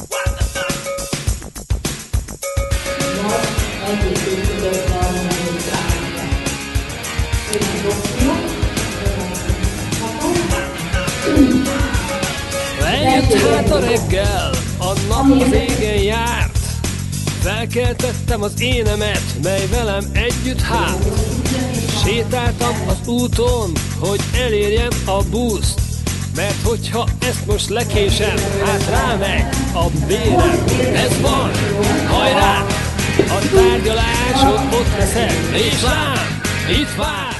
Eljött hát a reggel, a nap az égen járt. Felkeltettem az énemet, mely velem együtt hát. Sétáltam az úton, hogy elérjem a buszt. Mert hogyha ezt most lekésem, hát rámegy a bérem. Ez van, hajrá! A tárgyaláson ott leszek, és lám, itt vár!